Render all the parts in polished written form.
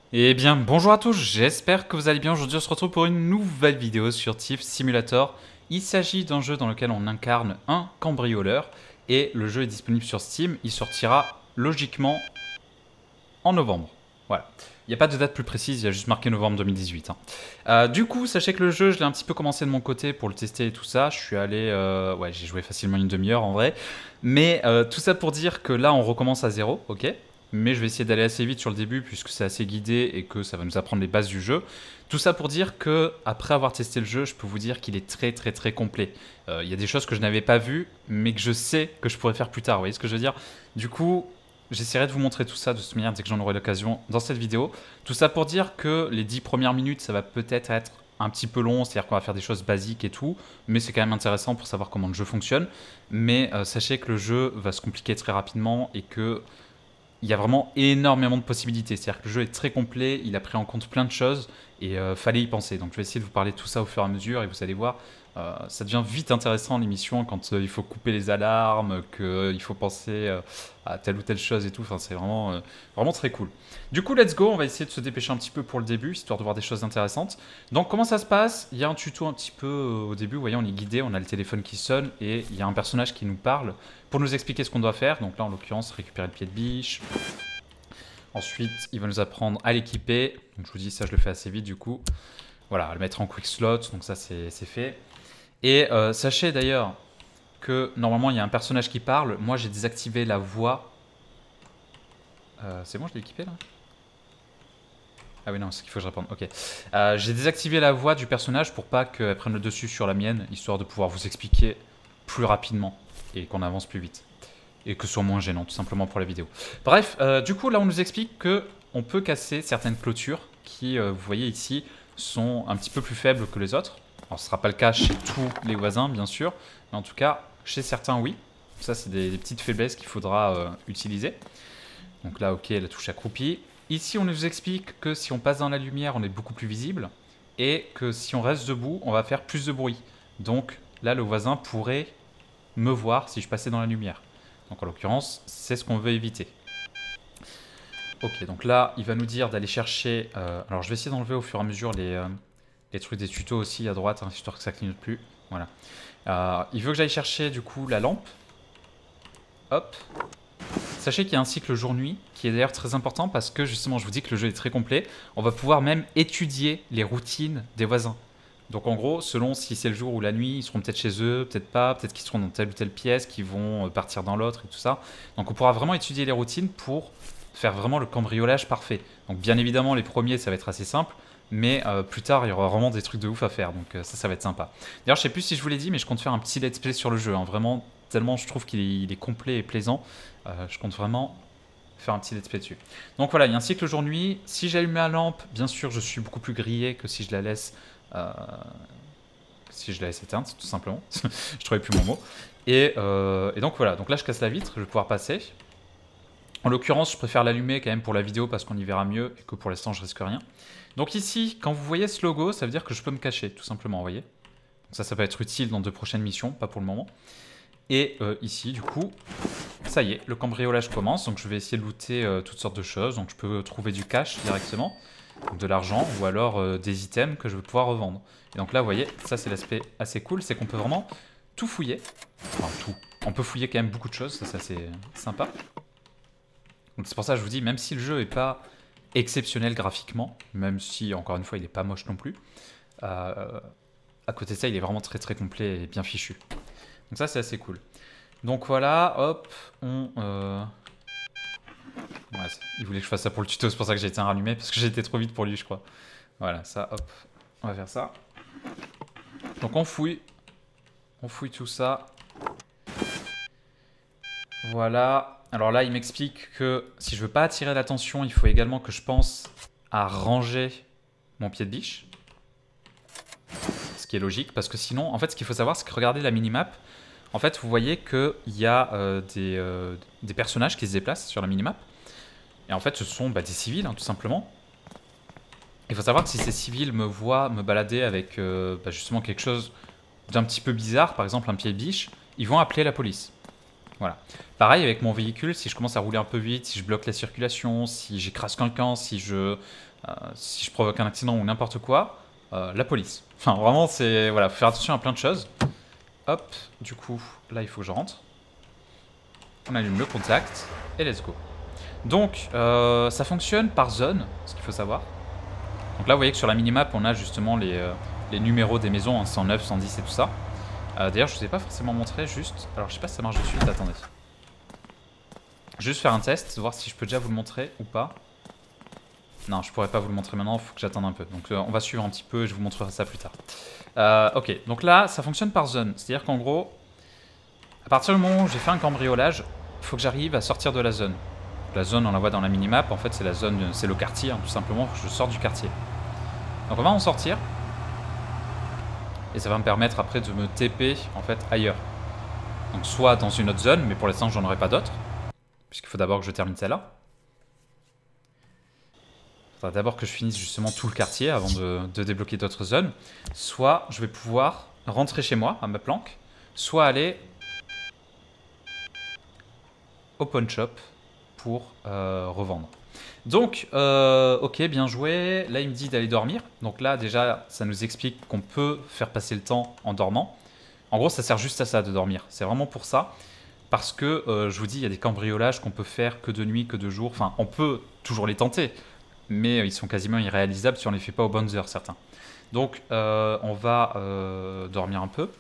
Eh bien, bonjour à tous, j'espère que vous allez bien. Aujourd'hui, on se retrouve pour une nouvelle vidéo sur Thief Simulator. Il s'agit d'un jeu dans lequel on incarne un cambrioleur et le jeu est disponible sur Steam. Il sortira logiquement en novembre. Voilà. Il n'y a pas de date plus précise, il y a juste marqué novembre 2018. Du coup, sachez que le jeu, je l'ai un petit peu commencé de mon côté pour le tester et tout ça. Je suis allé... ouais, j'ai joué facilement une demi-heure en vrai. Mais tout ça pour dire que là, on recommence à zéro, ok. Mais je vais essayer d'aller assez vite sur le début puisque c'est assez guidé et que ça va nous apprendre les bases du jeu. Tout ça pour dire que, après avoir testé le jeu, je peux vous dire qu'il est très complet. Il y a des choses que je n'avais pas vues, mais que je sais que je pourrais faire plus tard, vous voyez ce que je veux dire. Du coup, j'essaierai de vous montrer tout ça de toute manière dès que j'en aurai l'occasion dans cette vidéo. Tout ça pour dire que les 10 premières minutes, ça va peut-être être un petit peu long, c'est-à-dire qu'on va faire des choses basiques et tout, mais c'est quand même intéressant pour savoir comment le jeu fonctionne. Mais sachez que le jeu va se compliquer très rapidement et que il y a vraiment énormément de possibilités. C'est-à-dire que le jeu est très complet, il a pris en compte plein de choses et fallait y penser. Donc je vais essayer de vous parler de tout ça au fur et à mesure et vous allez voir, ça devient vite intéressant l'émission quand il faut couper les alarmes, qu'il faut penser à telle ou telle chose et tout. Enfin, c'est vraiment très cool. Du coup, let's go, on va essayer de se dépêcher un petit peu pour le début, histoire de voir des choses intéressantes. Donc comment ça se passe? Il y a un tuto un petit peu au début, vous voyez, on est guidé, on a le téléphone qui sonne et il y a un personnage qui nous parle pour nous expliquer ce qu'on doit faire. Donc là, en l'occurrence, récupérer le pied de biche. Ensuite, il va nous apprendre à l'équiper. Donc je vous dis, ça je le fais assez vite du coup. Voilà, à le mettre en quick slot, donc ça c'est fait. Et sachez d'ailleurs que normalement il y a un personnage qui parle. Moi j'ai désactivé la voix. C'est bon, je l'ai équipé là? Ah oui, non, c'est qu'il faut que je réponde. Ok. J'ai désactivé la voix du personnage pour pas qu'elle prenne le dessus sur la mienne, histoire de pouvoir vous expliquer plus rapidement et qu'on avance plus vite. Et que ce soit moins gênant, tout simplement pour la vidéo. Bref, du coup, là, on nous explique que on peut casser certaines clôtures qui, vous voyez ici, sont un petit peu plus faibles que les autres. Alors, ce ne sera pas le cas chez tous les voisins, bien sûr, mais en tout cas, chez certains, oui. Ça, c'est des petites faiblesses qu'il faudra utiliser. Donc là, ok, la touche accroupie. Ici, on nous explique que si on passe dans la lumière, on est beaucoup plus visible, et que si on reste debout, on va faire plus de bruit. Donc là, le voisin pourrait me voir si je passais dans la lumière. Donc en l'occurrence, c'est ce qu'on veut éviter. Ok, donc là, il va nous dire d'aller chercher... alors je vais essayer d'enlever au fur et à mesure les trucs des tutos aussi à droite, hein, histoire que ça clignote plus. Voilà. Il veut que j'aille chercher du coup la lampe. Hop. Sachez qu'il y a un cycle jour-nuit qui est d'ailleurs très important parce que justement, je vous dis que le jeu est très complet. On va pouvoir même étudier les routines des voisins. Donc en gros, selon si c'est le jour ou la nuit, ils seront peut-être chez eux, peut-être pas, peut-être qu'ils seront dans telle ou telle pièce, qu'ils vont partir dans l'autre et tout ça. Donc on pourra vraiment étudier les routines pour faire vraiment le cambriolage parfait. Donc bien évidemment, les premiers, ça va être assez simple, mais plus tard, il y aura vraiment des trucs de ouf à faire. Donc ça va être sympa. D'ailleurs, je sais plus si je vous l'ai dit, mais je compte faire un petit let's play sur le jeu. Hein. Vraiment, tellement je trouve qu'il est complet et plaisant. Je compte vraiment faire un petit let's play dessus. Donc voilà, il y a un cycle jour-nuit. Si j'allume ma lampe, bien sûr, je suis beaucoup plus grillé que si je la laisse... si je la laisse éteinte, tout simplement. Je trouvais plus mon mot. Et donc voilà, donc là je casse la vitre, je vais pouvoir passer. En l'occurrence, je préfère l'allumer quand même pour la vidéo parce qu'on y verra mieux et que pour l'instant je risque rien. Donc ici, quand vous voyez ce logo, ça veut dire que je peux me cacher, tout simplement, vous voyez. Donc ça va être utile dans de prochaines missions, pas pour le moment. Et ici, du coup, ça y est, le cambriolage commence. Donc je vais essayer de looter toutes sortes de choses. Donc je peux trouver du cash directement, de l'argent, ou alors des items que je vais pouvoir revendre. Et donc là, vous voyez, ça c'est l'aspect assez cool, c'est qu'on peut vraiment tout fouiller. Enfin, tout. On peut fouiller quand même beaucoup de choses, ça c'est assez sympa. Donc c'est pour ça que je vous dis, même si le jeu n'est pas exceptionnel graphiquement, même si, encore une fois, il n'est pas moche non plus, à côté de ça, il est vraiment très complet et bien fichu. Donc ça, c'est assez cool. Donc voilà, hop, on... Ouais, il voulait que je fasse ça pour le tuto, c'est pour ça que j'ai été rallumé, parce que j'ai été trop vite pour lui, je crois. Voilà, ça, hop, on va faire ça. Donc on fouille tout ça. Voilà. Alors là, il m'explique que si je veux pas attirer l'attention, il faut également que je pense à ranger mon pied de biche. Ce qui est logique, parce que sinon, en fait, ce qu'il faut savoir, c'est que regardez la minimap. En fait, vous voyez qu'il y a des personnages qui se déplacent sur la minimap. Et en fait, ce sont des civils, hein, tout simplement. Il faut savoir que si ces civils me voient me balader avec justement quelque chose d'un petit peu bizarre, par exemple un pied de biche, ils vont appeler la police. Voilà. Pareil avec mon véhicule, si je commence à rouler un peu vite, si je bloque la circulation, si j'écrase quelqu'un, si je provoque un accident ou n'importe quoi, la police. Enfin, vraiment, c'est... Voilà, faut faire attention à plein de choses. Hop, du coup, là, il faut que je rentre. On allume le contact, et let's go. Donc, ça fonctionne par zone, ce qu'il faut savoir. Donc là, vous voyez que sur la minimap, on a justement les numéros des maisons, hein, 109, 110 et tout ça. D'ailleurs, je ne vous ai pas forcément montré, juste... Alors, je sais pas si ça marche de suite, attendez. Juste faire un test, voir si je peux déjà vous le montrer ou pas. Non, je pourrais pas vous le montrer maintenant, il faut que j'attende un peu. Donc on va suivre un petit peu et je vous montrerai ça plus tard. Ok, donc là, ça fonctionne par zone. C'est-à-dire qu'en gros, à partir du moment où j'ai fait un cambriolage, il faut que j'arrive à sortir de la zone. La zone, on la voit dans la minimap, en fait c'est la zone, c'est le quartier, hein, tout simplement, je sors du quartier. Donc on va en sortir. Et ça va me permettre après de me TP en fait ailleurs. Donc soit dans une autre zone, mais pour l'instant j'en aurai pas d'autres. Puisqu'il faut d'abord que je termine celle-là. Il faudra d'abord que je finisse justement tout le quartier avant de débloquer d'autres zones. Soit je vais pouvoir rentrer chez moi, à ma planque. Soit aller au pawn shop pour revendre. Donc, ok, bien joué. Là, il me dit d'aller dormir. Donc là, déjà, ça nous explique qu'on peut faire passer le temps en dormant. En gros, ça sert juste à ça, de dormir. C'est vraiment pour ça. Parce que, je vous dis, il y a des cambriolages qu'on peut faire que de nuit, que de jour. Enfin, on peut toujours les tenter. Mais ils sont quasiment irréalisables si on ne les fait pas aux bonnes heures, certains. Donc, on va dormir un peu.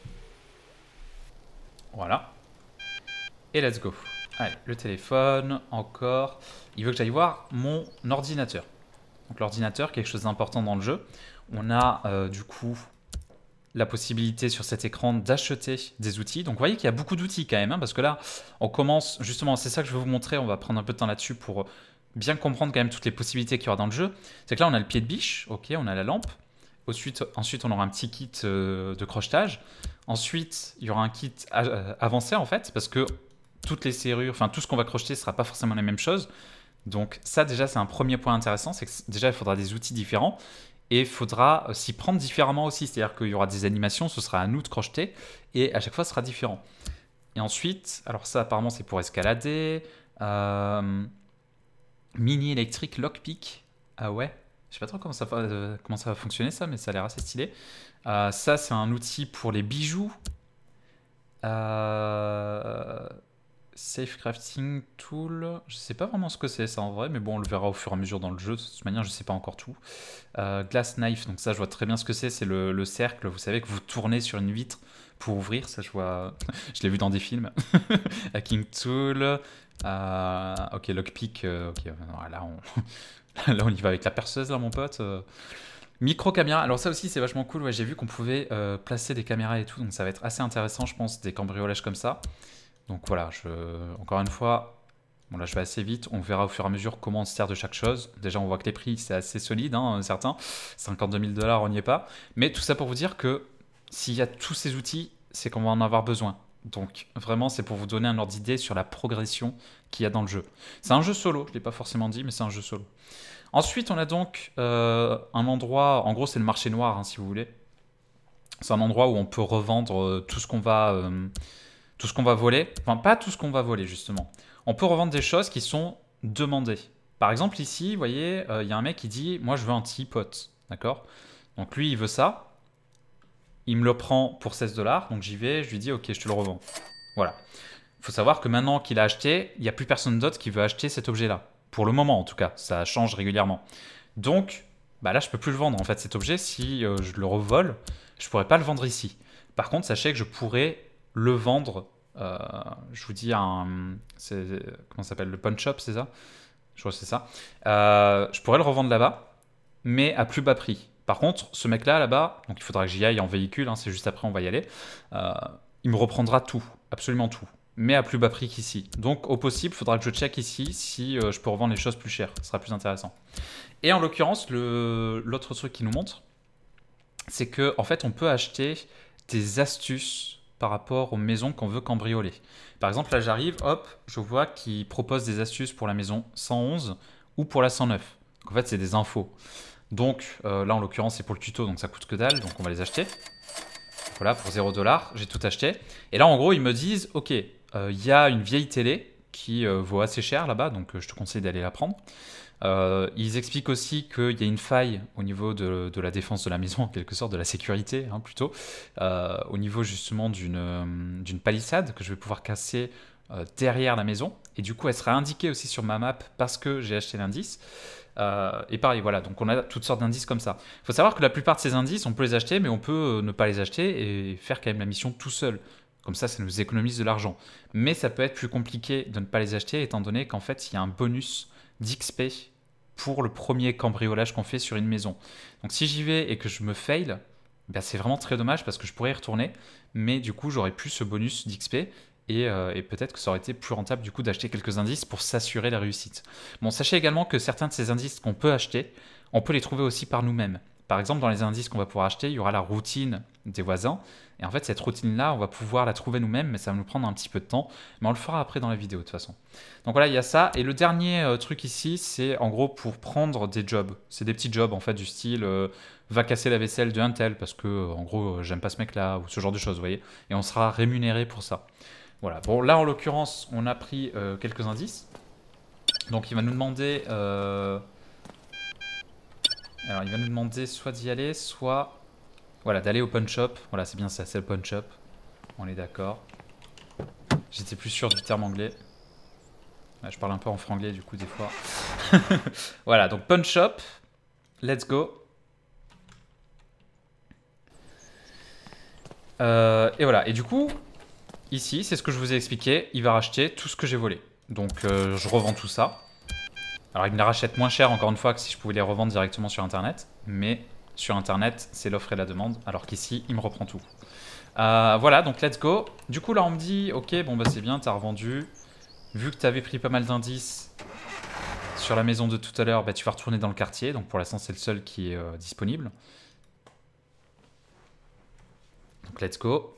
Voilà. Et let's go. Allez, le téléphone, encore. Il veut que j'aille voir mon ordinateur. Donc l'ordinateur, quelque chose d'important dans le jeu. On a du coup la possibilité sur cet écran d'acheter des outils. Donc vous voyez qu'il y a beaucoup d'outils quand même, hein, parce que là, on commence, justement, c'est ça que je vais vous montrer, on va prendre un peu de temps là-dessus pour bien comprendre quand même toutes les possibilités qu'il y aura dans le jeu. C'est que là, on a le pied de biche, ok, on a la lampe. Ensuite, on aura un petit kit de crochetage. Ensuite, il y aura un kit avancé en fait, parce que toutes les serrures, enfin tout ce qu'on va crocheter ne sera pas forcément la même chose. Donc ça déjà c'est un premier point intéressant, c'est que déjà il faudra des outils différents et il faudra s'y prendre différemment aussi. C'est-à-dire qu'il y aura des animations, ce sera à nous de crocheter et à chaque fois ce sera différent. Et ensuite, alors ça apparemment c'est pour escalader. Mini électrique lockpick. Ah ouais, je sais pas trop comment ça va fonctionner ça, mais ça a l'air assez stylé. Ça c'est un outil pour les bijoux. Safe crafting tool, je sais pas vraiment ce que c'est ça en vrai, mais bon on le verra au fur et à mesure dans le jeu, de toute manière je sais pas encore tout. Glass knife, donc ça je vois très bien ce que c'est le cercle, vous savez que vous tournez sur une vitre pour ouvrir, ça je vois, je l'ai vu dans des films. Hacking tool, ok lockpick, ok là on y va avec la perceuse là mon pote. Micro caméra, alors ça aussi c'est vachement cool, ouais, j'ai vu qu'on pouvait placer des caméras et tout, donc ça va être assez intéressant je pense, des cambriolages comme ça. Donc voilà, encore une fois, bon là je vais assez vite, on verra au fur et à mesure comment on se sert de chaque chose. Déjà on voit que les prix c'est assez solide, hein, certains, 52 000 $, on n'y est pas. Mais tout ça pour vous dire que s'il y a tous ces outils, c'est qu'on va en avoir besoin. Donc vraiment c'est pour vous donner un ordre d'idée sur la progression qu'il y a dans le jeu. C'est un jeu solo, je ne l'ai pas forcément dit, mais c'est un jeu solo. Ensuite on a donc un endroit, en gros c'est le marché noir hein, si vous voulez. C'est un endroit où on peut revendre tout ce qu'on va... tout ce qu'on va voler, enfin pas tout ce qu'on va voler justement. On peut revendre des choses qui sont demandées. Par exemple ici, vous voyez, il y a un mec qui dit « moi je veux un teapot », d'accord? Donc lui il veut ça, il me le prend pour 16 $, donc j'y vais, je lui dis « ok je te le revends ». Voilà. Il faut savoir que maintenant qu'il a acheté, il n'y a plus personne d'autre qui veut acheter cet objet-là. Pour le moment en tout cas, ça change régulièrement. Donc bah là je peux plus le vendre en fait cet objet, si je le revole, je pourrais pas le vendre ici. Par contre sachez que je pourrais le vendre, je vous dis comment ça s'appelle, le pawn shop, c'est ça? Je crois que c'est ça. Je pourrais le revendre là-bas, mais à plus bas prix. Par contre, ce mec-là, là-bas, donc il faudra que j'y aille en véhicule, hein, c'est juste après, on va y aller, il me reprendra tout, absolument tout, mais à plus bas prix qu'ici. Donc au possible, il faudra que je check ici si je peux revendre les choses plus chères, ce sera plus intéressant. Et en l'occurrence, l'autre truc qu'il nous montre, c'est que en fait, on peut acheter des astuces par rapport aux maisons qu'on veut cambrioler. Par exemple, là j'arrive, hop, je vois qu'il propose des astuces pour la maison 111 ou pour la 109. Donc en fait, c'est des infos. Donc là, en l'occurrence, c'est pour le tuto, donc ça coûte que dalle, donc on va les acheter. Voilà, pour 0 $, j'ai tout acheté. Et là, en gros, ils me disent, ok, il y a une vieille télé qui vaut assez cher là-bas, donc je te conseille d'aller la prendre. Ils expliquent aussi qu'il y a une faille au niveau de la défense de la maison, en quelque sorte, de la sécurité hein, plutôt, au niveau justement d'une palissade que je vais pouvoir casser derrière la maison. Et du coup, elle sera indiquée aussi sur ma map parce que j'ai acheté l'indice. Et pareil, voilà, donc on a toutes sortes d'indices comme ça. Il faut savoir que la plupart de ces indices, on peut les acheter, mais on peut ne pas les acheter et faire quand même la mission tout seul. Comme ça nous économise de l'argent. Mais ça peut être plus compliqué de ne pas les acheter, étant donné qu'en fait, il y a un bonus d'XP pour le premier cambriolage qu'on fait sur une maison. Donc si j'y vais et que je me fail, ben c'est vraiment très dommage parce que je pourrais y retourner, mais du coup, j'aurais plus ce bonus d'XP. Et peut-être que ça aurait été plus rentable du coup d'acheter quelques indices pour s'assurer la réussite. Bon, sachez également que certains de ces indices qu'on peut acheter, on peut les trouver aussi par nous-mêmes. Par exemple, dans les indices qu'on va pouvoir acheter, il y aura la routine des voisins. Et en fait, cette routine-là, on va pouvoir la trouver nous-mêmes, mais ça va nous prendre un petit peu de temps. Mais on le fera après dans la vidéo de toute façon. Donc voilà, il y a ça. Et le dernier truc ici, c'est en gros pour prendre des jobs. C'est des petits jobs en fait du style va casser la vaisselle de un tel parce que en gros j'aime pas ce mec-là ou ce genre de choses, vous voyez. Et on sera rémunéré pour ça. Voilà, bon là en l'occurrence on a pris quelques indices. Donc il va nous demander alors il va nous demander soit d'y aller, soit voilà, d'aller au pawn shop. Voilà, c'est bien ça, c'est le pawn shop. On est d'accord. J'étais plus sûr du terme anglais. Ouais, je parle un peu en franglais du coup des fois. Voilà, donc pawn shop. Let's go. Et voilà, et du coup ici, c'est ce que je vous ai expliqué, il va racheter tout ce que j'ai volé. Donc je revends tout ça. Alors il me les rachète moins cher encore une fois que si je pouvais les revendre directement sur internet. Mais sur internet, c'est l'offre et la demande. Alors qu'ici, il me reprend tout. Voilà, donc let's go. Du coup là on me dit, ok bon bah c'est bien, t'as revendu. Vu que t'avais pris pas mal d'indices sur la maison de tout à l'heure, bah, tu vas retourner dans le quartier. Donc pour l'instant c'est le seul qui est disponible. Donc let's go.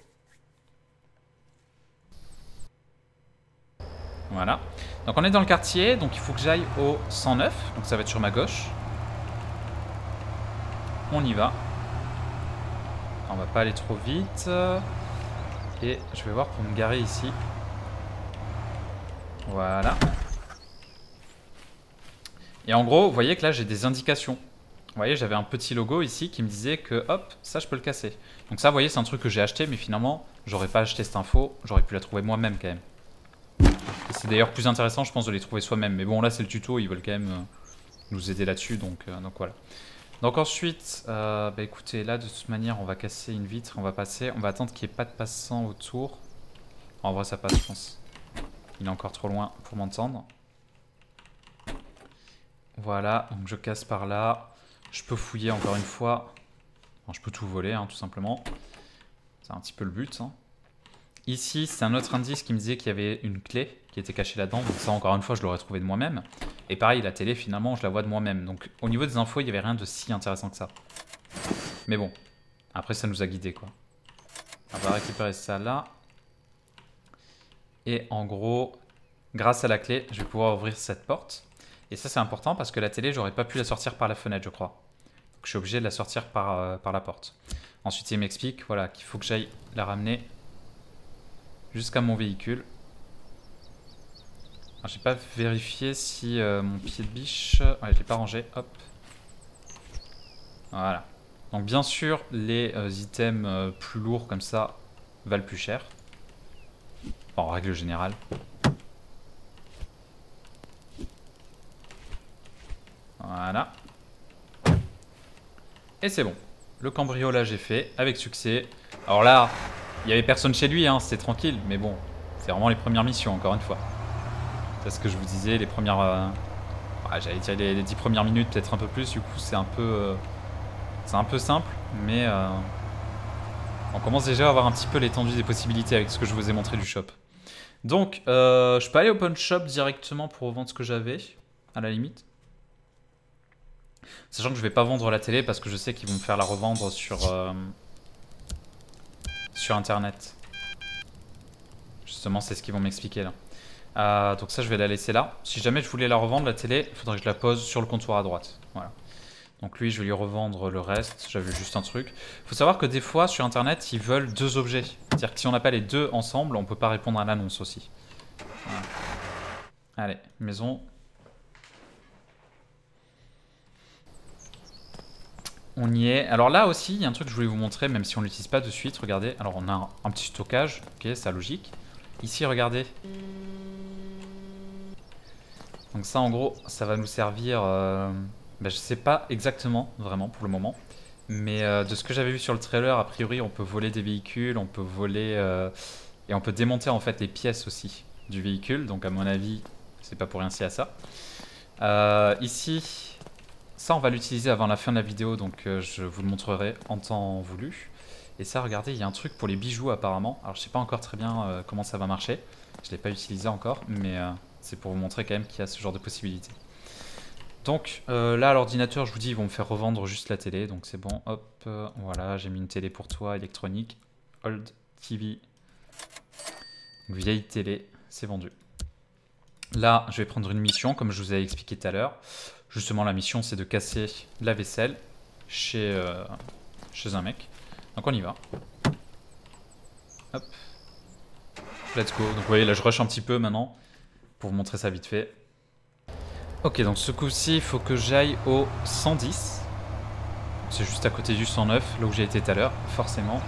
Voilà. Donc on est dans le quartier, donc il faut que j'aille au 109. Donc ça va être sur ma gauche. On y va. On va pas aller trop vite. Et je vais voir pour me garer ici. Voilà. Et en gros, vous voyez que là j'ai des indications. Vous voyez, j'avais un petit logo ici qui me disait que hop, ça je peux le casser. Donc ça, vous voyez, c'est un truc que j'ai acheté, mais finalement, j'aurais pas acheté cette info. J'aurais pu la trouver moi-même quand même. C'est d'ailleurs plus intéressant, je pense, de les trouver soi-même. Mais bon, là, c'est le tuto, ils veulent quand même nous aider là-dessus, donc voilà. Donc ensuite, bah écoutez, là, de toute manière, on va casser une vitre, on va passer. On va attendre qu'il n'y ait pas de passants autour. En vrai, ça passe, je pense. Il est encore trop loin pour m'entendre. Voilà, donc je casse par là. Je peux fouiller encore une fois. Enfin, je peux tout voler, hein, tout simplement. C'est un petit peu le but, hein. Ici, c'est un autre indice qui me disait qu'il y avait une clé qui était cachée là-dedans. Donc ça, encore une fois, je l'aurais trouvé de moi-même. Et pareil, la télé, finalement, je la vois de moi-même. Donc au niveau des infos, il n'y avait rien de si intéressant que ça. Mais bon, après, ça nous a guidés, quoi. On va récupérer ça là. Et en gros, grâce à la clé, je vais pouvoir ouvrir cette porte. Et ça, c'est important parce que la télé, j'aurais pas pu la sortir par la fenêtre, je crois. Donc je suis obligé de la sortir par la porte. Ensuite, il m'explique voilà, qu'il faut que j'aille la ramener jusqu'à mon véhicule. J'ai pas vérifié si mon pied de biche... Ouais, je l'ai pas rangé, hop. Voilà. Donc bien sûr, les items plus lourds comme ça valent plus cher. Enfin, en règle générale. Voilà. Et c'est bon. Le cambriolage est fait avec succès. Alors là, il n'y avait personne chez lui, hein, c'était tranquille. Mais bon, c'est vraiment les premières missions, encore une fois. C'est ce que je vous disais, les premières... j'allais dire les 10 premières minutes, peut-être un peu plus. Du coup, c'est un peu simple. Mais on commence déjà à avoir un petit peu l'étendue des possibilités avec ce que je vous ai montré du shop. Donc, je peux aller au pawn shop directement pour revendre ce que j'avais, à la limite. Sachant que je vais pas vendre la télé parce que je sais qu'ils vont me faire la revendre sur internet. Justement, c'est ce qu'ils vont m'expliquer là. Donc ça, je vais la laisser là. Si jamais je voulais la revendre, la télé, il faudrait que je la pose sur le comptoir à droite. Voilà. Donc lui, je vais lui revendre le reste. J'avais juste un truc. Il faut savoir que des fois, sur internet, ils veulent deux objets. C'est-à-dire que si on n'a pas les deux ensemble, on peut pas répondre à l'annonce aussi. Voilà. Allez, maison. On y est. Alors là aussi, il y a un truc que je voulais vous montrer, même si on l'utilise pas de suite. Regardez. Alors on a un petit stockage. Ok, c'est logique. Ici, regardez. Donc ça, en gros, ça va nous servir... je sais pas exactement, vraiment, pour le moment. Mais de ce que j'avais vu sur le trailer, a priori, on peut voler des véhicules, on peut voler... et on peut démonter, en fait, les pièces aussi du véhicule. Donc à mon avis, c'est pas pour rien si à ça. Ici... Ça, on va l'utiliser avant la fin de la vidéo, donc je vous le montrerai en temps voulu. Et ça, regardez, il y a un truc pour les bijoux apparemment. Alors, je sais pas encore très bien comment ça va marcher. Je ne l'ai pas utilisé encore, mais c'est pour vous montrer quand même qu'il y a ce genre de possibilité. Donc là, à l'ordinateur, je vous dis, ils vont me faire revendre juste la télé, donc c'est bon. Hop, voilà, j'ai mis une télé pour toi, électronique. Old TV. Donc, vieille télé, c'est vendu. Là, je vais prendre une mission, comme je vous avais expliqué tout à l'heure. Justement, la mission, c'est de casser la vaisselle chez un mec. Donc, on y va. Hop. Let's go. Donc, vous voyez, là, je rush un petit peu maintenant pour vous montrer ça vite fait. Ok, donc ce coup-ci, il faut que j'aille au 110. C'est juste à côté du 109, là où j'ai été tout à l'heure, forcément.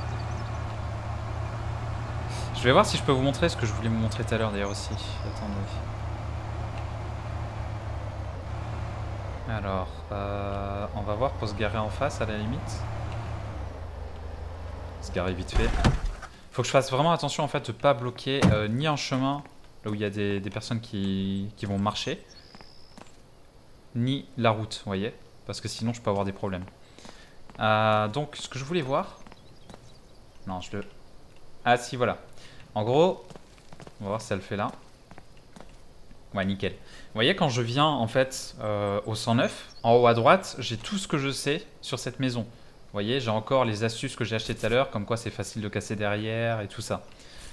Je vais voir si je peux vous montrer ce que je voulais vous montrer tout à l'heure, d'ailleurs, aussi. Attendez. Alors, on va voir pour se garer en face à la limite. Se garer vite fait. Faut que je fasse vraiment attention en fait de pas bloquer ni un chemin là où il y a des personnes qui vont marcher, ni la route, vous voyez, parce que sinon je peux avoir des problèmes. Donc ce que je voulais voir... Non, je le... Ah si, voilà. En gros, on va voir si ça le fait là. Ouais, nickel. Vous voyez, quand je viens en fait au 109, en haut à droite, j'ai tout ce que je sais sur cette maison. Vous voyez, j'ai encore les astuces que j'ai achetées tout à l'heure, comme quoi c'est facile de casser derrière et tout ça.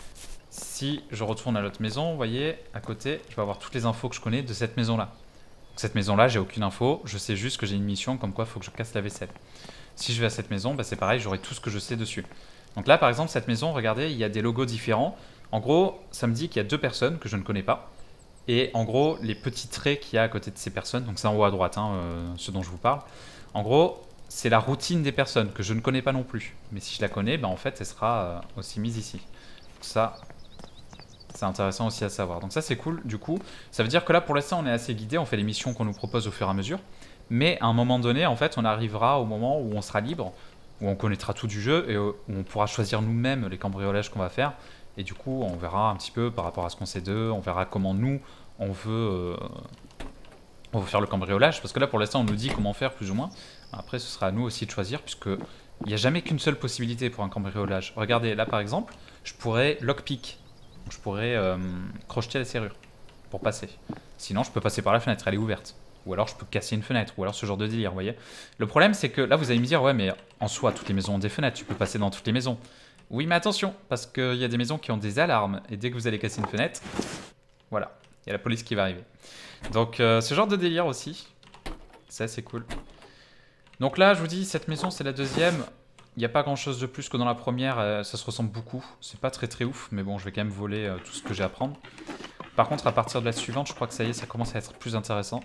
Si je retourne à l'autre maison, vous voyez, à côté, je vais avoir toutes les infos que je connais de cette maison-là. Cette maison-là, j'ai aucune info, je sais juste que j'ai une mission comme quoi il faut que je casse la vaisselle. Si je vais à cette maison, bah, c'est pareil, j'aurai tout ce que je sais dessus. Donc là, par exemple, cette maison, regardez, il y a des logos différents. En gros, ça me dit qu'il y a deux personnes que je ne connais pas. Et en gros, les petits traits qu'il y a à côté de ces personnes, donc c'est en haut à droite, hein, ce dont je vous parle. En gros, c'est la routine des personnes que je ne connais pas non plus. Mais si je la connais, bah, en fait, elle sera aussi mise ici. Donc ça, c'est intéressant aussi à savoir. Donc ça, c'est cool. Du coup, ça veut dire que là, pour l'instant, on est assez guidé. On fait les missions qu'on nous propose au fur et à mesure. Mais à un moment donné, en fait, on arrivera au moment où on sera libre, où on connaîtra tout du jeu et où on pourra choisir nous-mêmes les cambriolages qu'on va faire. Et du coup, on verra un petit peu par rapport à ce qu'on sait d'eux, on verra comment nous, on veut faire le cambriolage. Parce que là, pour l'instant, on nous dit comment faire, plus ou moins. Après, ce sera à nous aussi de choisir, puisqu'il n'y a jamais qu'une seule possibilité pour un cambriolage. Regardez, là, par exemple, je pourrais lockpick. Je pourrais crocheter la serrure pour passer. Sinon, je peux passer par la fenêtre, elle est ouverte. Ou alors, je peux casser une fenêtre, ou alors ce genre de délire, vous voyez. Le problème, c'est que là, vous allez me dire, ouais, mais en soi, toutes les maisons ont des fenêtres, tu peux passer dans toutes les maisons. Oui, mais attention, parce qu'il y a des maisons qui ont des alarmes, et dès que vous allez casser une fenêtre, voilà, il y a la police qui va arriver. Donc, ce genre de délire aussi, c'est assez cool. Donc là, je vous dis, cette maison, c'est la deuxième. Il n'y a pas grand chose de plus que dans la première, ça se ressemble beaucoup. C'est pas très très ouf, mais bon, je vais quand même voler tout ce que j'ai à prendre. Par contre, à partir de la suivante, je crois que ça y est, ça commence à être plus intéressant.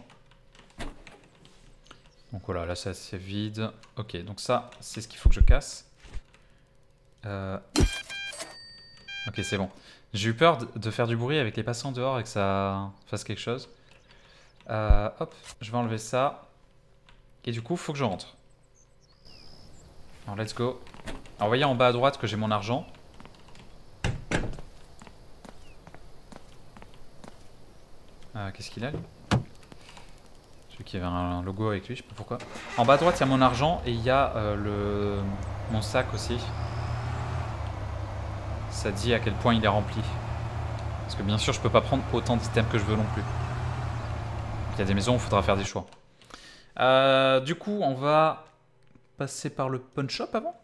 Donc voilà, là c'est assez vide. Ok, donc ça, c'est ce qu'il faut que je casse. Ok, c'est bon. J'ai eu peur de faire du bruit avec les passants dehors et que ça fasse quelque chose. Hop, je vais enlever ça. Et du coup, il faut que je rentre. Alors, let's go. Alors, vous voyez en bas à droite que j'ai mon argent. Qu'est-ce qu'il a, lui? Je sais qu'il y avait un logo avec lui, je sais pas pourquoi. En bas à droite, il y a mon argent et il y a mon sac aussi. Ça dit à quel point il est rempli. Parce que bien sûr, je peux pas prendre autant d'items que je veux non plus. Il y a des maisons où il faudra faire des choix. Du coup, on va passer par le pawn shop avant.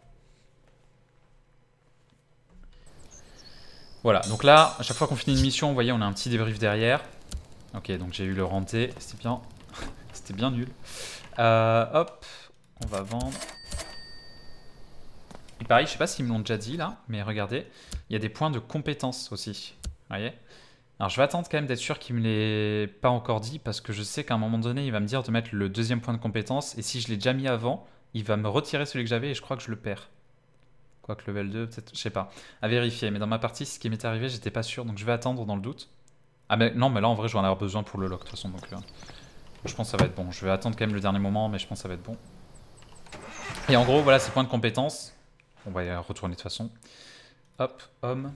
Voilà, donc là, à chaque fois qu'on finit une mission, vous voyez, on a un petit débrief derrière. Ok, donc j'ai eu le renté, c'était bien. C'était bien nul. Hop, on va vendre. Et pareil, je sais pas s'ils me l'ont déjà dit là, mais regardez, il y a des points de compétence aussi. Vous voyez? Alors je vais attendre quand même d'être sûr qu'il me l'ait pas encore dit, parce que je sais qu'à un moment donné, il va me dire de mettre le deuxième point de compétence, et si je l'ai déjà mis avant, il va me retirer celui que j'avais et je crois que je le perds. Quoique level 2, peut-être, je sais pas. À vérifier, mais dans ma partie, ce qui m'est arrivé, j'étais pas sûr, donc je vais attendre dans le doute. Ah mais non, mais là en vrai, je vais en avoir besoin pour le lock de toute façon, donc je pense que ça va être bon. Je vais attendre quand même le dernier moment, mais je pense que ça va être bon. Et en gros, voilà, ces points de compétence. On va y retourner de toute façon. Hop, homme.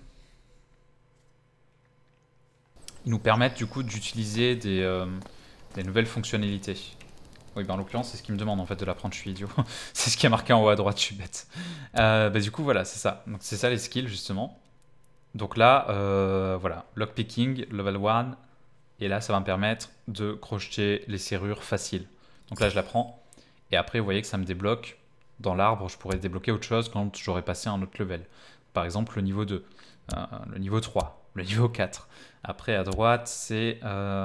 Ils nous permettent du coup d'utiliser des nouvelles fonctionnalités. Oui, ben en l'occurrence, c'est ce qu'ils me demande en fait de l'apprendre, je suis idiot. C'est ce qui est marqué en haut à droite, je suis bête. Bah, du coup, voilà, c'est ça. Donc c'est ça les skills justement. Donc là, voilà, lockpicking, level 1. Et là, ça va me permettre de crocheter les serrures faciles. Donc là, je la prends. Et après, vous voyez que ça me débloque. Dans l'arbre, je pourrais débloquer autre chose quand j'aurai passé un autre level. Par exemple, le niveau 2, le niveau 3, le niveau 4. Après, à droite, c'est...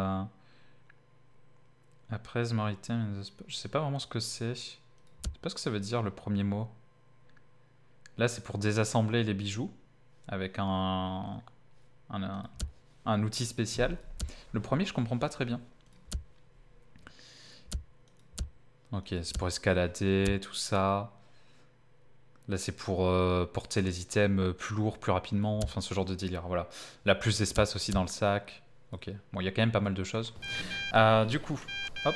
Après, maritime, je sais pas vraiment ce que c'est. Je sais pas ce que ça veut dire, le premier mot. Là, c'est pour désassembler les bijoux avec un outil spécial. Le premier, je comprends pas très bien. Ok, c'est pour escalader, tout ça. Là, c'est pour porter les items plus lourds, plus rapidement. Enfin, ce genre de délire, voilà. Là, plus d'espace aussi dans le sac. Ok, bon, il y a quand même pas mal de choses. Du coup, hop.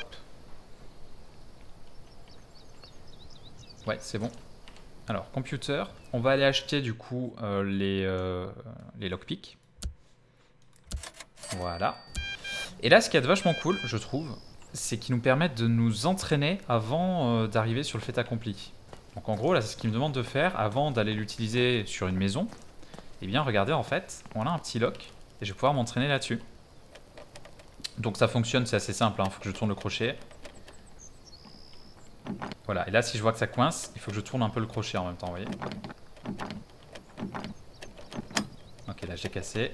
Ouais, c'est bon. Alors, computer. On va aller acheter, du coup, les lockpicks. Voilà. Et là, ce qui est vachement cool, je trouve, c'est qu'ils nous permettent de nous entraîner avant d'arriver sur le fait accompli. Donc en gros, là, c'est ce qu'ils me demandent de faire avant d'aller l'utiliser sur une maison. Eh bien, regardez, en fait, on a un petit lock et je vais pouvoir m'entraîner là-dessus. Donc ça fonctionne, c'est assez simple, il faut que je tourne le crochet. Voilà, et là, si je vois que ça coince, il faut que je tourne un peu le crochet en même temps, vous voyez. Ok, là, j'ai cassé.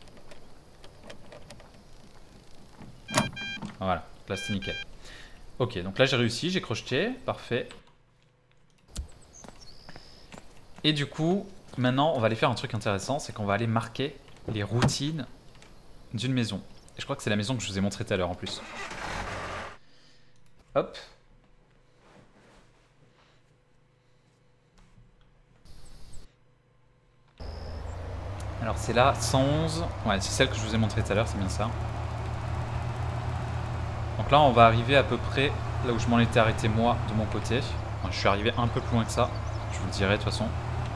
Voilà, là, c'est nickel. Ok, donc là, j'ai réussi, j'ai crocheté, parfait. Et du coup, maintenant, on va aller faire un truc intéressant, c'est qu'on va aller marquer les routines d'une maison. Et je crois que c'est la maison que je vous ai montré tout à l'heure en plus. Hop. Alors c'est là, 111. Ouais, c'est celle que je vous ai montré tout à l'heure, c'est bien ça. Donc là, on va arriver à peu près là où je m'en étais arrêté moi, de mon côté. Enfin, je suis arrivé un peu plus loin que ça, je vous le dirai de toute façon.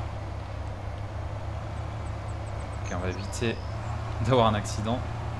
Ok, on va éviter d'avoir un accident.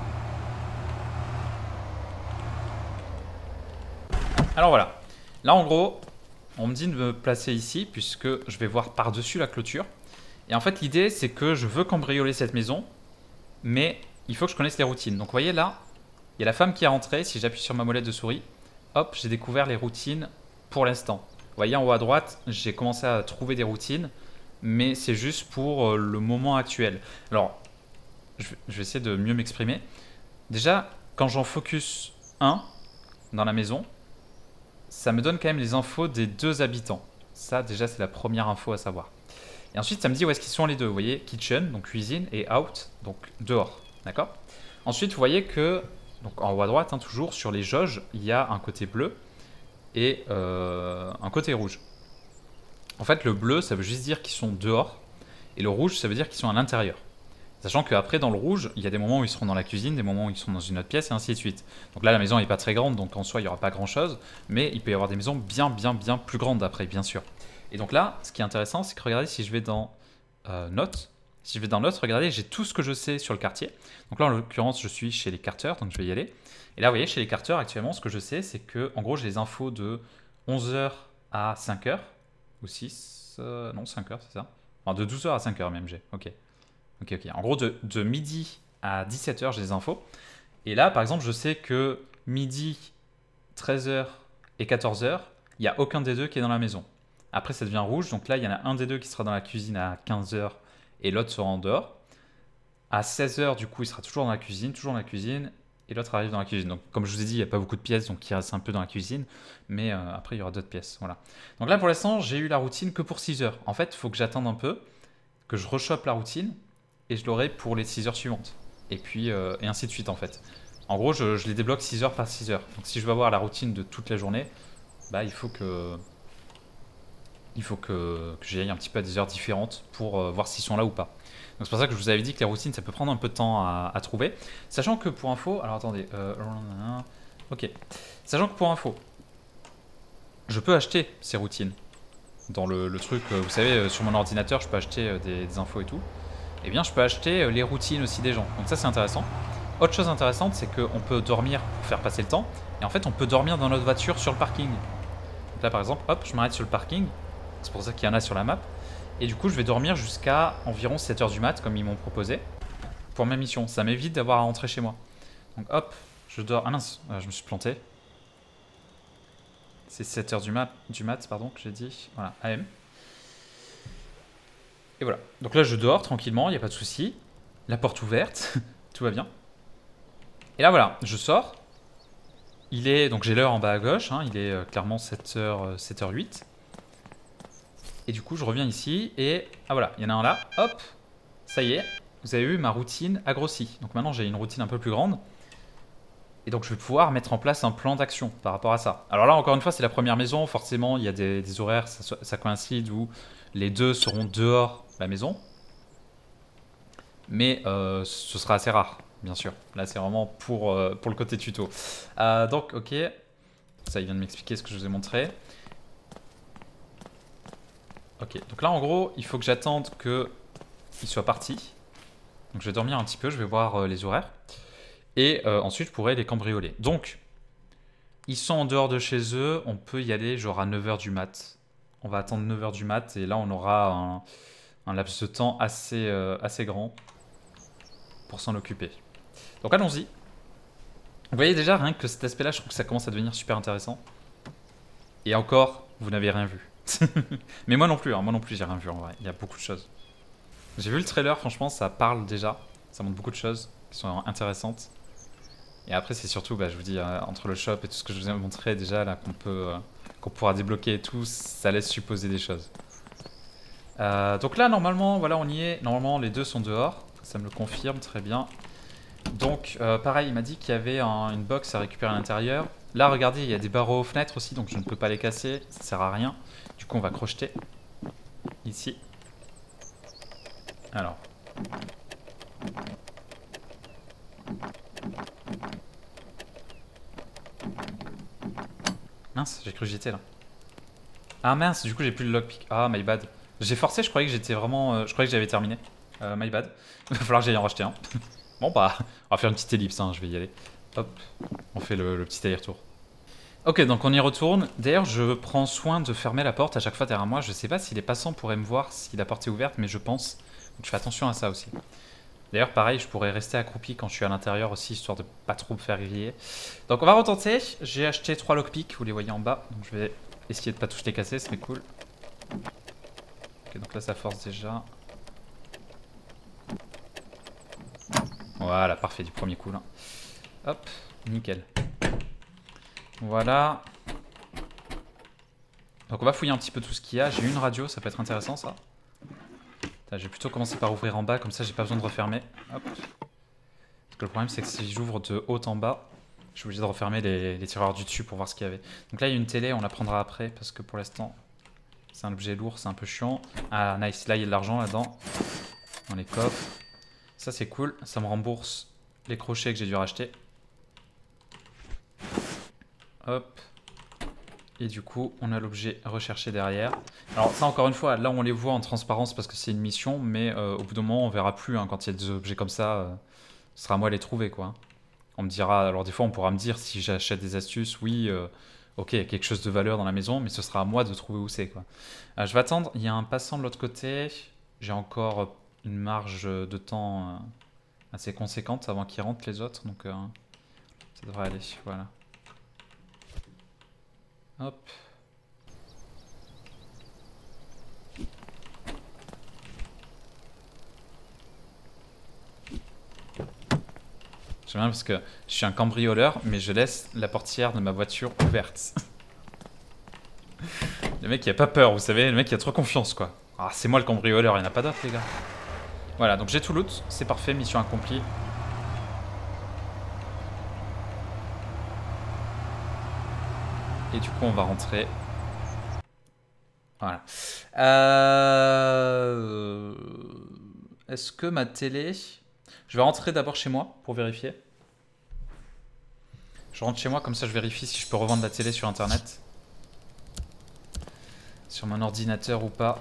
Alors voilà, là en gros, on me dit de me placer ici puisque je vais voir par-dessus la clôture. Et en fait l'idée c'est que je veux cambrioler cette maison, mais il faut que je connaisse les routines. Donc vous voyez là, il y a la femme qui est rentrée, si j'appuie sur ma molette de souris, hop, j'ai découvert les routines pour l'instant. Vous voyez en haut à droite, j'ai commencé à trouver des routines, mais c'est juste pour le moment actuel. Alors, je vais essayer de mieux m'exprimer. Déjà, quand j'en focus un dans la maison, ça me donne quand même les infos des 2 habitants. Ça, déjà, c'est la première info à savoir. Et ensuite, ça me dit où est-ce qu'ils sont les deux. Vous voyez, kitchen, donc cuisine, et out, donc dehors. D'accord? Ensuite, vous voyez que, donc en haut à droite, hein, toujours, sur les jauges, il y a un côté bleu et un côté rouge. En fait, le bleu, ça veut juste dire qu'ils sont dehors, et le rouge, ça veut dire qu'ils sont à l'intérieur. Sachant qu'après, dans le rouge, il y a des moments où ils seront dans la cuisine, des moments où ils sont dans une autre pièce, et ainsi de suite. Donc là, la maison n'est pas très grande, donc en soi, il n'y aura pas grand-chose. Mais il peut y avoir des maisons bien plus grandes après, bien sûr. Et donc là, ce qui est intéressant, c'est que regardez, si je vais dans Notes, si je vais dans Notes, regardez, j'ai tout ce que je sais sur le quartier. Donc là, en l'occurrence, je suis chez les Carter, donc je vais y aller. Et là, vous voyez, chez les Carter, actuellement, ce que je sais, c'est que, en gros, j'ai les infos de 11h à 5h, ou 6, non, 5h, c'est ça. Enfin, de 12h à 5h même, j'ai, ok. Ok. En gros, de midi à 17h, j'ai des infos. Et là, par exemple, je sais que midi, 13h et 14h, il n'y a aucun des deux qui est dans la maison. Après, ça devient rouge. Donc là, il y en a un des deux qui sera dans la cuisine à 15h et l'autre sera en dehors. À 16h, du coup, il sera toujours dans la cuisine, toujours dans la cuisine. et l'autre arrive dans la cuisine. Donc comme je vous ai dit, il n'y a pas beaucoup de pièces, donc il reste un peu dans la cuisine, mais après il y aura d'autres pièces. Voilà. Donc là pour l'instant, j'ai eu la routine que pour 6 heures. En fait, il faut que j'attende un peu, que je rechoppe la routine, et je l'aurai pour les 6 heures suivantes. Et puis, et ainsi de suite en fait. En gros, je les débloque 6 heures par 6 heures. Donc si je veux avoir la routine de toute la journée, bah il faut que j'y aille un petit peu à des heures différentes pour voir s'ils sont là ou pas. Donc c'est pour ça que je vous avais dit que les routines, ça peut prendre un peu de temps à trouver. Sachant que pour info, alors attendez, ok. Sachant que pour info, je peux acheter ces routines. Dans le truc, vous savez, sur mon ordinateur, je peux acheter des infos et tout. Eh bien, je peux acheter les routines aussi des gens. Donc ça, c'est intéressant. Autre chose intéressante, c'est qu'on peut dormir pour faire passer le temps. Et en fait, on peut dormir dans notre voiture sur le parking. Donc là, par exemple, hop, je m'arrête sur le parking. C'est pour ça qu'il y en a sur la map. Et du coup, je vais dormir jusqu'à environ 7 heures du mat, comme ils m'ont proposé, pour ma mission. Ça m'évite d'avoir à rentrer chez moi. Donc hop, je dors. Ah mince, je me suis planté. C'est 7 heures du mat, pardon, que j'ai dit. Voilà, AM. Et voilà. Donc là, je dors tranquillement, il n'y a pas de souci. La porte ouverte, tout va bien. Et là, voilà, je sors. Il est, donc j'ai l'heure en bas à gauche, hein, il est clairement 7h, 7h08. Et du coup, je reviens ici et... Ah voilà, il y en a un là, hop, ça y est, vous avez vu, ma routine a grossi. Donc maintenant, j'ai une routine un peu plus grande. Et donc, je vais pouvoir mettre en place un plan d'action par rapport à ça. Alors là, encore une fois, c'est la première maison. Forcément, il y a des horaires, ça coïncide où les deux seront dehors de la maison. Mais ce sera assez rare, bien sûr. Là, c'est vraiment pour le côté tuto. Donc, ok. Ça, il vient de m'expliquer ce que je vous ai montré. Ok, donc là, en gros, il faut que j'attende qu'il soit parti. Donc, je vais dormir un petit peu, je vais voir les horaires. Et ensuite, je pourrai les cambrioler. Donc, ils sont en dehors de chez eux. On peut y aller genre à 9h du mat. On va attendre 9h du mat. Et là, on aura un laps de temps assez grand pour s'en occuper. Donc, allons-y. Vous voyez déjà, rien que cet aspect-là, je trouve que ça commence à devenir super intéressant. Et encore, vous n'avez rien vu. Mais moi non plus, j'ai rien vu en vrai. Il y a beaucoup de choses. J'ai vu le trailer, franchement, ça parle déjà. Ça montre beaucoup de choses qui sont intéressantes. Et après, c'est surtout, bah, je vous dis, entre le shop et tout ce que je vous ai montré déjà, là, qu'on pourra débloquer et tout, ça laisse supposer des choses. Donc là, normalement, voilà, on y est. Normalement, les deux sont dehors. Ça me le confirme, très bien. Donc, pareil, il m'a dit qu'il y avait une box à récupérer à l'intérieur. Là, regardez, il y a des barreaux aux fenêtres aussi, donc je ne peux pas les casser. Ça sert à rien. Du coup, on va crocheter. Ici. Alors. Mince, j'ai cru que j'étais là. Ah mince, du coup j'ai plus le lockpick. Ah, my bad. J'ai forcé, je croyais que j'étais vraiment... je croyais que j'avais terminé. My bad. Il va falloir que j'aille en racheter un. Bon bah, on va faire une petite ellipse, hein, je vais y aller. Hop, on fait le petit aller-retour. Ok, donc on y retourne. D'ailleurs, je prends soin de fermer la porte à chaque fois derrière moi. Je sais pas si les passants pourraient me voir si la porte est ouverte, mais je pense. Donc je fais attention à ça aussi. D'ailleurs, pareil, je pourrais rester accroupi quand je suis à l'intérieur aussi, histoire de pas trop me faire griller. Donc on va retenter. J'ai acheté 3 lockpicks, vous les voyez en bas. Donc je vais essayer de pas tous les casser, c'est cool. Ok, donc là ça force déjà. Voilà, parfait, du premier coup là. Hop, nickel. Voilà. Donc on va fouiller un petit peu tout ce qu'il y a. J'ai une radio, ça peut être intéressant ça. Je vais plutôt commencer par ouvrir en bas, comme ça j'ai pas besoin de refermer. Hop. Parce que le problème c'est que si j'ouvre de haut en bas, je suis obligé de refermer les tiroirs du dessus pour voir ce qu'il y avait. Donc là il y a une télé, on la prendra après parce que pour l'instant c'est un objet lourd, c'est un peu chiant. Ah nice, là il y a de l'argent là-dedans. Dans les coffres. Ça c'est cool, ça me rembourse les crochets que j'ai dû racheter. Hop. Et du coup, on a l'objet recherché derrière. Alors ça, encore une fois, là on les voit en transparence parce que c'est une mission, mais au bout d'un moment, on verra plus. Hein, quand il y a des objets comme ça, ce sera à moi de les trouver, quoi. On me dira, alors des fois, on pourra me dire si j'achète des astuces, oui, ok, il y a quelque chose de valeur dans la maison, mais ce sera à moi de trouver où c'est, quoi. Je vais attendre, il y a un passant de l'autre côté. J'ai encore une marge de temps assez conséquente avant qu'ils rentrent les autres, donc ça devrait aller, voilà. Hop. J'aime bien parce que je suis un cambrioleur, mais je laisse la portière de ma voiture ouverte. Le mec il a pas peur, vous savez, le mec il a trop confiance quoi. Ah, c'est moi le cambrioleur, il n'y en a pas d'autre les gars. Voilà, donc j'ai tout loot, c'est parfait, mission accomplie. Et du coup on va rentrer. Voilà. Est-ce que ma télé... Je vais rentrer d'abord chez moi pour vérifier. Je rentre chez moi, comme ça je vérifie si je peux revendre la télé sur internet. Sur mon ordinateur ou pas.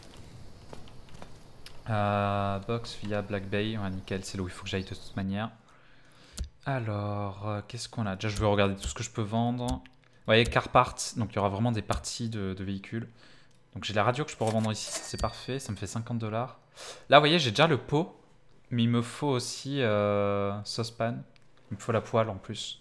Box via Black Bay. Ouais, nickel, c'est là où il faut que j'aille de toute manière. Alors, qu'est-ce qu'on a? Déjà, je vais regarder tout ce que je peux vendre. Vous voyez, car parts. Donc, il y aura vraiment des parties de véhicules. Donc, j'ai la radio que je peux revendre ici. C'est parfait. Ça me fait 50 $. Là, vous voyez, j'ai déjà le pot. Mais il me faut aussi saucepan. Il me faut la poêle en plus.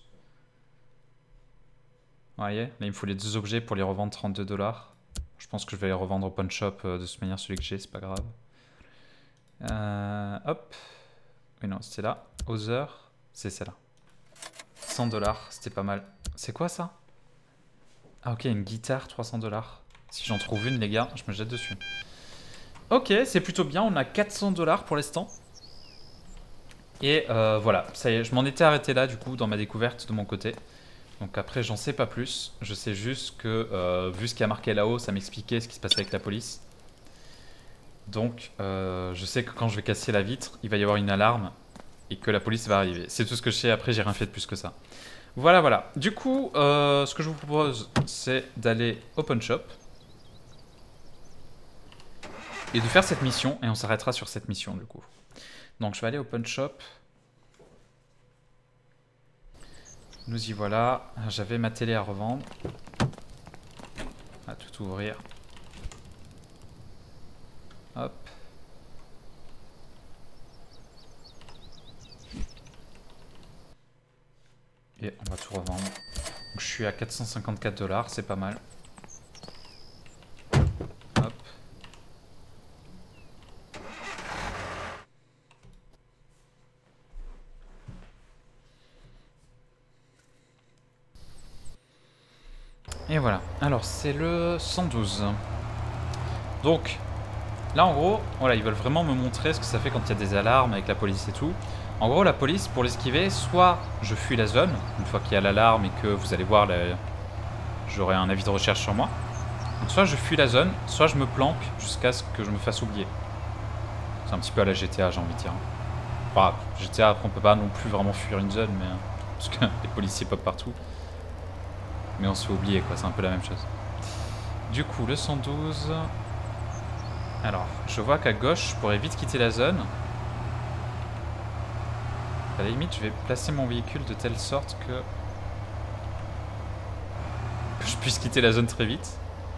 Vous voyez, là, il me faut les deux objets pour les revendre 32 $. Je pense que je vais les revendre au pawn shop de cette manière, celui que j'ai, c'est pas grave. Hop. Oui, non, c'était là. Other, c'est celle-là. 100 $, c'était pas mal. C'est quoi ça? Ah, ok, une guitare, 300 $. Si j'en trouve une, les gars, je me jette dessus. Ok, c'est plutôt bien. On a 400 $ pour l'instant. Et voilà, ça y est, je m'en étais arrêté là, du coup, dans ma découverte de mon côté. Donc après, j'en sais pas plus. Je sais juste que, vu ce qui a marqué là-haut, ça m'expliquait ce qui se passait avec la police. Donc, je sais que quand je vais casser la vitre, il va y avoir une alarme et que la police va arriver. C'est tout ce que je sais. Après, j'ai rien fait de plus que ça. Voilà, voilà. Du coup, ce que je vous propose, c'est d'aller au pawn shop et de faire cette mission. Et on s'arrêtera sur cette mission, du coup. Donc, je vais aller au pawn shop. Nous y voilà. J'avais ma télé à revendre. On va tout ouvrir. Hop. Et on va tout revendre. Donc, je suis à 454 $, c'est pas mal. Hop. Et voilà. Alors, c'est le 112. Donc, là, en gros, voilà, ils veulent vraiment me montrer ce que ça fait quand il y a des alarmes avec la police et tout. En gros, la police, pour l'esquiver, soit je fuis la zone, une fois qu'il y a l'alarme et que vous allez voir, j'aurai un avis de recherche sur moi. Donc, soit je fuis la zone, soit je me planque jusqu'à ce que je me fasse oublier. C'est un petit peu à la GTA, j'ai envie de dire. Enfin, GTA, après, on peut pas non plus vraiment fuir une zone, mais parce que les policiers pop partout. Mais on se fait oublier, quoi, c'est un peu la même chose. Du coup, le 112... Alors, je vois qu'à gauche, je pourrais vite quitter la zone. À la limite, je vais placer mon véhicule de telle sorte que je puisse quitter la zone très vite.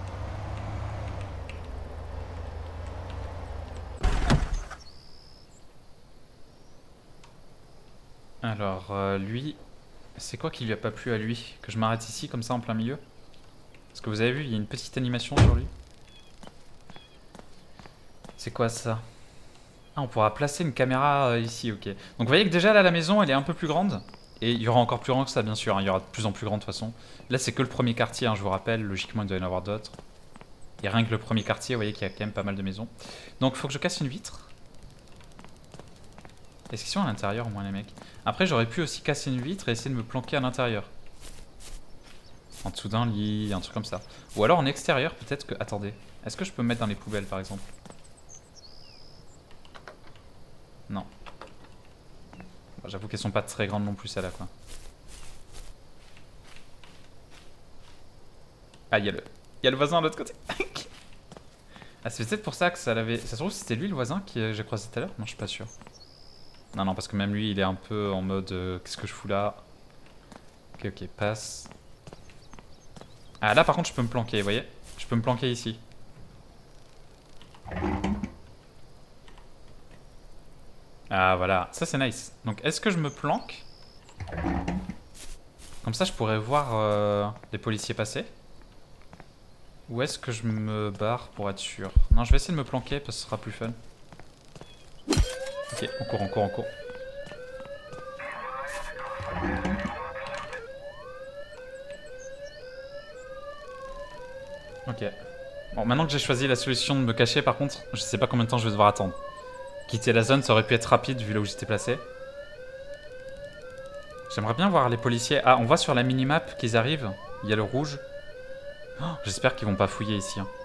Alors, lui, c'est quoi qui lui a pas plu à lui? Que je m'arrête ici, comme ça, en plein milieu? Parce que vous avez vu, il y a une petite animation sur lui. C'est quoi ça? Ah, on pourra placer une caméra ici, ok. Donc vous voyez que déjà là la maison elle est un peu plus grande. Et il y aura encore plus grand que ça bien sûr, hein. Il y aura de plus en plus grand de toute façon. Là c'est que le premier quartier, hein, je vous rappelle, logiquement il doit y en avoir d'autres. Et rien que le premier quartier, vous voyez qu'il y a quand même pas mal de maisons. Donc il faut que je casse une vitre. Est-ce qu'ils sont à l'intérieur au moins les mecs? Après j'aurais pu aussi casser une vitre et essayer de me planquer à l'intérieur. En dessous d'un lit, un truc comme ça. Ou alors en extérieur peut-être que... Attendez, est-ce que je peux me mettre dans les poubelles par exemple? Non. J'avoue qu'elles sont pas très grandes non plus celles-là quoi. Ah, il y a le voisin de l'autre côté. Ah, c'est peut-être pour ça que ça l'avait... Ça se trouve c'était lui le voisin que j'ai croisé tout à l'heure? Non, je suis pas sûr. Non, non, parce que même lui il est un peu en mode qu'est-ce que je fous là? Ok, ok, passe. Ah, là par contre je peux me planquer, vous voyez? Je peux me planquer ici. Ah voilà, ça c'est nice. Donc est-ce que je me planque? Comme ça je pourrais voir les policiers passer. Ou est-ce que je me barre pour être sûr? Non, je vais essayer de me planquer parce que ce sera plus fun. Ok, on court, on court, on court. Ok. Bon, maintenant que j'ai choisi la solution de me cacher, par contre, je sais pas combien de temps je vais devoir attendre. Quitter la zone, ça aurait pu être rapide vu là où j'étais placé. J'aimerais bien voir les policiers. Ah, on voit sur la minimap qu'ils arrivent. Il y a le rouge. Oh, j'espère qu'ils vont pas fouiller ici. Hein.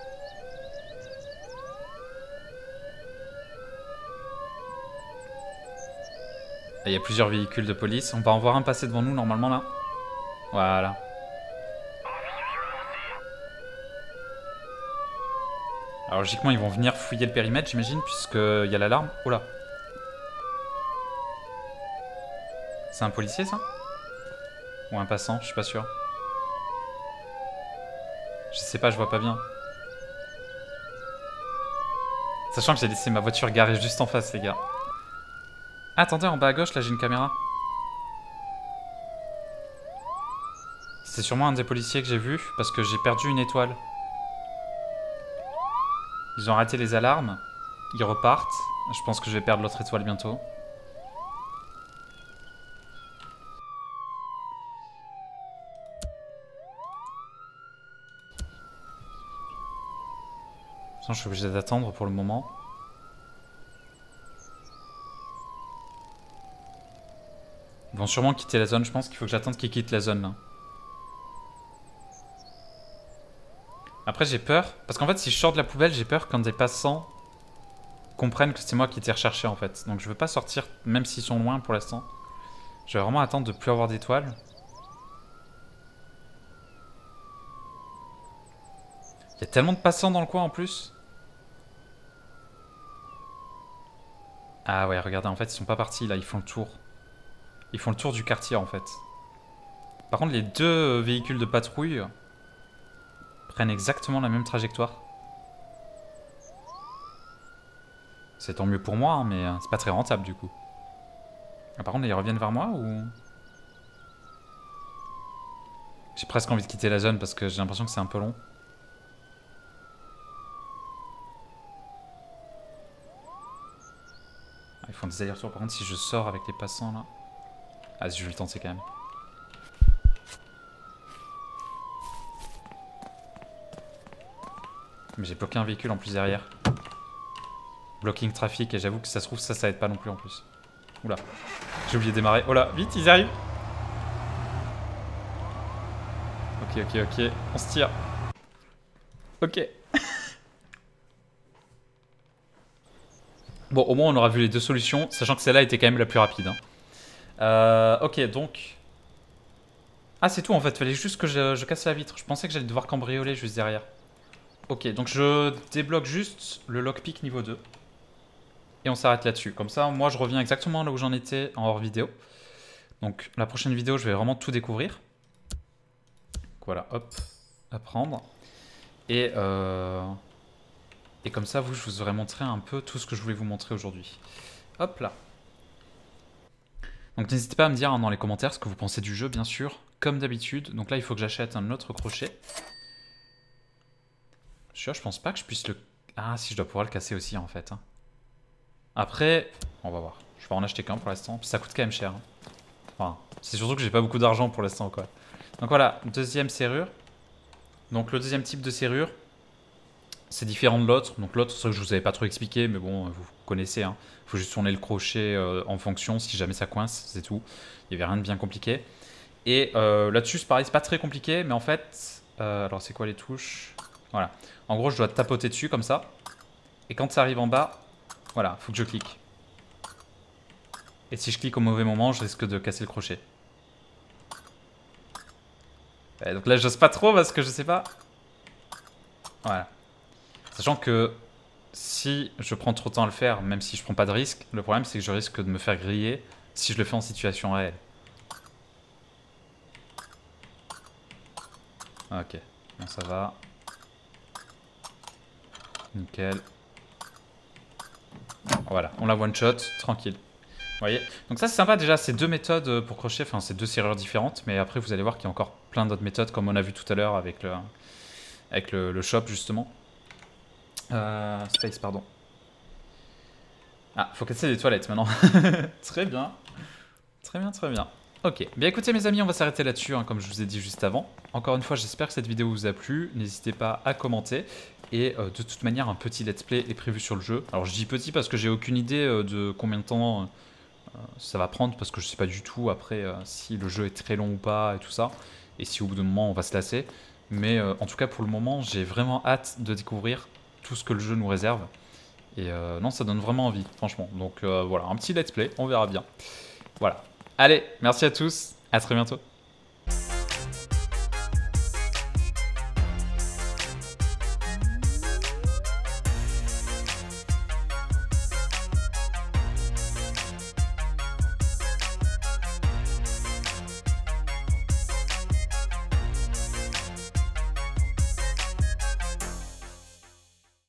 Il y a plusieurs véhicules de police. On va en voir un passer devant nous normalement là. Voilà. Alors logiquement ils vont venir fouiller le périmètre j'imagine puisqu'il y a l'alarme. Oh là. C'est un policier ça? Ou un passant, je suis pas sûr. Je sais pas, je vois pas bien. Sachant que j'ai laissé ma voiture garée juste en face les gars. Ah, attendez, en bas à gauche là j'ai une caméra. C'est sûrement un des policiers que j'ai vu parce que j'ai perdu une étoile. Ils ont arrêté les alarmes. Ils repartent. Je pense que je vais perdre l'autre étoile bientôt. Je suis obligé d'attendre pour le moment. Ils vont sûrement quitter la zone. Je pense qu'il faut que j'attende qu'ils quittent la zone là. Après j'ai peur. Parce qu'en fait si je sors de la poubelle j'ai peur quand des passants comprennent que c'est moi qui étais recherché en fait. Donc je veux pas sortir même s'ils sont loin pour l'instant. Je vais vraiment attendre de plus avoir d'étoiles. Il y a tellement de passants dans le coin en plus. Ah ouais, regardez, en fait, ils sont pas partis là, ils font le tour. Ils font le tour du quartier en fait. Par contre, les deux véhicules de patrouille prennent exactement la même trajectoire. C'est tant mieux pour moi, hein, mais c'est pas très rentable du coup. Ah, par contre, ils reviennent vers moi ou... J'ai presque envie de quitter la zone parce que j'ai l'impression que c'est un peu long. Ils font des allers-retours. Par contre, si je sors avec les passants là... Ah, si je vais le tenter quand même. Mais j'ai bloqué un véhicule en plus derrière. Blocking trafic et j'avoue que ça se trouve ça aide pas non plus en plus. Oula. J'ai oublié de démarrer. Oh là, vite, ils arrivent. Ok, ok, ok. On se tire. Ok. Bon, au moins on aura vu les deux solutions, sachant que celle-là était quand même la plus rapide. Hein. Ok, donc... Ah, c'est tout en fait, fallait juste que je casse la vitre. Je pensais que j'allais devoir cambrioler juste derrière. Ok, donc je débloque juste le lockpick niveau 2. Et on s'arrête là-dessus. Comme ça, moi je reviens exactement là où j'en étais en hors vidéo. Donc la prochaine vidéo, je vais vraiment tout découvrir. Voilà, hop, à prendre. Et comme ça, je vous aurai montré un peu tout ce que je voulais vous montrer aujourd'hui. Hop là. Donc n'hésitez pas à me dire hein, dans les commentaires ce que vous pensez du jeu, bien sûr, comme d'habitude. Donc là, il faut que j'achète un autre crochet. Je pense pas que je puisse le... Ah, si, je dois pouvoir le casser aussi, en fait. Hein. Après, on va voir. Je vais en acheter qu'un pour l'instant. Ça coûte quand même cher. Hein. Enfin, c'est surtout que j'ai pas beaucoup d'argent pour l'instant, quoi. Donc voilà, deuxième serrure. Donc le deuxième type de serrure, c'est différent de l'autre. Donc l'autre, c'est ça que je vous avais pas trop expliqué, mais bon, vous connaissez. Hein. Faut juste tourner le crochet en fonction si jamais ça coince, c'est tout. Il y avait rien de bien compliqué. Et là-dessus, c'est pareil, c'est pas très compliqué, mais en fait... alors c'est quoi les touches? Voilà. En gros, je dois tapoter dessus comme ça. Et quand ça arrive en bas, voilà, faut que je clique. Et si je clique au mauvais moment, je risque de casser le crochet. Ouais, donc là, j'ose pas trop parce que je sais pas. Voilà. Sachant que si je prends trop de temps à le faire, même si je prends pas de risque, le problème c'est que je risque de me faire griller si je le fais en situation réelle. Ok, bon, ça va. Nickel. Voilà, on la one shot, tranquille. Vous voyez? Donc ça c'est sympa déjà, c'est deux méthodes pour crocheter, enfin c'est deux serrures différentes, mais après vous allez voir qu'il y a encore plein d'autres méthodes comme on a vu tout à l'heure avec le shop justement. Space, pardon. Ah, faut casser les toilettes maintenant. Très bien. Très bien, très bien. Ok, bien écoutez mes amis, on va s'arrêter là-dessus, hein, comme je vous ai dit juste avant. Encore une fois, j'espère que cette vidéo vous a plu. N'hésitez pas à commenter. Et de toute manière, un petit let's play est prévu sur le jeu. Alors je dis petit parce que j'ai aucune idée de combien de temps ça va prendre, parce que je sais pas du tout après si le jeu est très long ou pas et tout ça. Et si au bout d'un moment on va se lasser. Mais en tout cas pour le moment, j'ai vraiment hâte de découvrir tout ce que le jeu nous réserve. Et non, ça donne vraiment envie, franchement. Donc voilà, un petit let's play, on verra bien. Voilà. Allez, merci à tous, à très bientôt.